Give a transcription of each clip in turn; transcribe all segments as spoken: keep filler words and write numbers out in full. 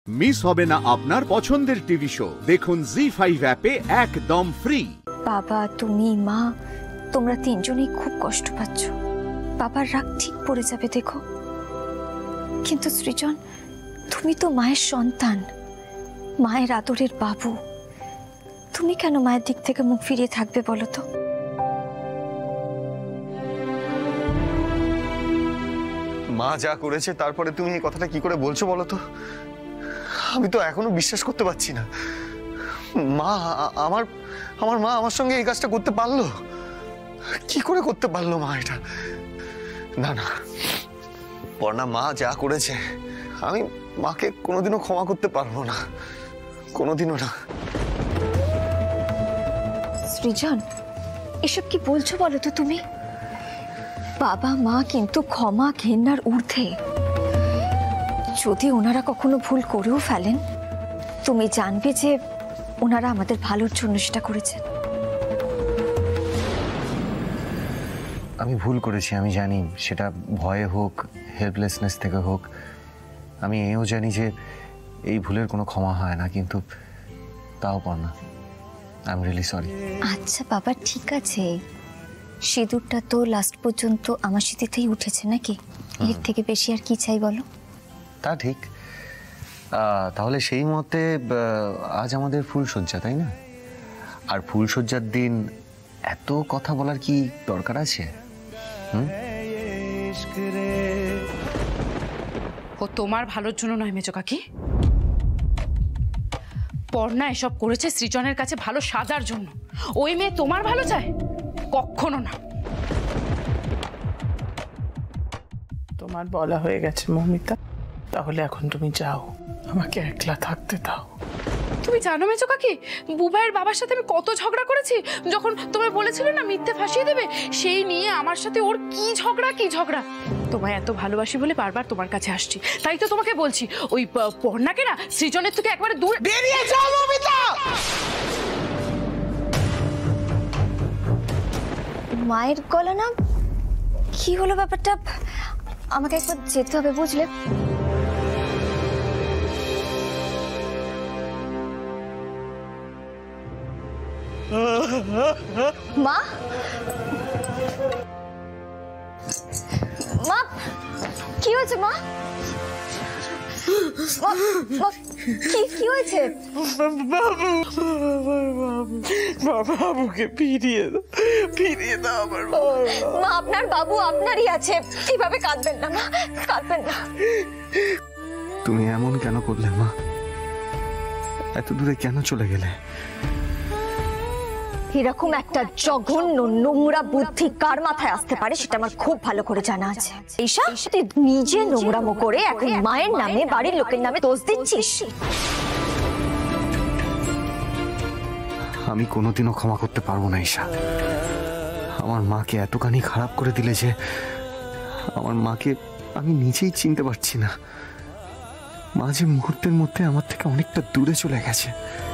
Miss হবে না আপনার পছন্দের টিভি শো। দেখুন জি ফাইভ অ্যাপে একদম ফ্রি। বাবা, তুমি, মা, তোমরা তিনজনেই খুব কষ্ট পাচ্ছ। বাবার রাগ ঠিক পড়ে যাবে দেখো। কিন্তু সৃজন, তুমি তো মায়ের সন্তান, মায়ের আদরের বাবু। তুমি কেন মায়ের দিক থেকে মুখ ফিরিয়ে থাকবে বলো তো? মা যা করেছে তারপরে তুমি এই কথাটা কি করে বলছো বলো তো? আমি তো এখনো বিশ্বাস করতে পারছি না। মা আমার আমার মা আমার সঙ্গে এই কাজটা করতে পারলো? কি করে করতে পারলো মা এটা? না না পর্ণা, মা যা করেছে আমি মাকে কোনোদিনও ক্ষমা করতে পারবো না, কোনোদিনও না। সৃজন, এসব কি বলছো বলো তো তুমি? বাবা মা কিন্তু ক্ষমা ঘেন্নার ঊর্ধ্বে। যদি ওনারা কখনো ভুল করেও ফেলেন, তুমি জানবে যে ওনারা আমাদের ভালোর জন্য সেটা করেছেন। আমি ভুল করেছি, আমি জানি। সেটা ভয়ে হোক, হেল্পলেসনেস থেকে হোক। আমি এও জানি যে এই ভুলের কোনো ক্ষমা হয় না, কিন্তু তাও Parna, I am really sorry. আচ্ছা বাবা, ঠিক আছে। সিঁদুরটা তো লাস্ট পর্যন্ত আমার স্মৃতিতেই উঠেছে নাকি? এর থেকে বেশি আর কি চাই বলো? তা ঠিক। তাহলে সেই মতে আজ আমাদের ফুলসজ্জা, তাই না? আর ফুলসজ্জার দিন এত কথা বলার কি দরকার আছে? ও তোমার ভালোর জন্য নয় মেজো কাকি। পর্ণা এসব করেছে সৃজনের কাছে ভালো সাজার জন্য। ওই মেয়ে তোমার ভালো চায়? কখনো না। তোমার বলা হয়ে গেছে মৌমিতা, তাহলে এখন তুমি যাও, আমাকে একলা থাকতে দাও। তুমি জানো মেজো কাকি, বুবাইয়ের বাবার সাথে আমি কত ঝগড়া করেছি। যখন তোমায় বলেছিল না মিথ্যে ফাঁসিয়ে দেবে, সেই নিয়ে আমার সাথে ওর কি ঝগড়া কি ঝগড়া। তোমায় এত ভালোবাসি বলে বারবার তোমার কাছে আসছি। তাই তো তোমাকে বলছি, ওই পর্ণাকে না সৃজনের থেকে একবারে দূর বেরিয়ে যাও মৌমিতা। মায়ের গলা না, কি হলো ব্যাপারটা? আমাকে একবার যেতে হবে, বুঝলে? মা, মা, কি হয়েছে মা? কি কি হয়েছে? বাবুকে ফিরিয়ে দাও, ফিরিয়ে দাও আমার মা। আপনার বাবু আপনারই আছে, কিভাবে কাঁদবেন না মা, কাঁদবেন না। তুমি এমন কেন করলে মা? এত দূরে কেন চলে গেলে? এরকম একটা জঘন্য নোংরা বুদ্ধি কার মাথায় আসতে পারে সেটা আমার খুব ভালো করে জানা আছে। ঈশা, তুই নিজে নোংরামো করে এখন মায়ের নামে বাড়ির লোকের নামে দোষ দিচ্ছিস। আমি কোনোদিনও ক্ষমা করতে পারবো না ঈশা। আমার মাকে এতখানি খারাপ করে দিলে যে আমার মাকে আমি নিজেই চিনতে পারছি না। মা যে মুহূর্তের মধ্যে আমার থেকে অনেকটা দূরে চলে গেছে।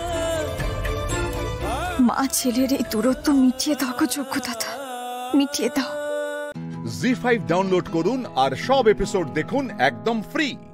মা ছেলের এই দূরত্ব মিটিয়ে দাও যোগ্যতা, মিটিয়ে দাও। জি ফাইভ ডাউনলোড করুন আর সব এপিসোড দেখুন একদম ফ্রি।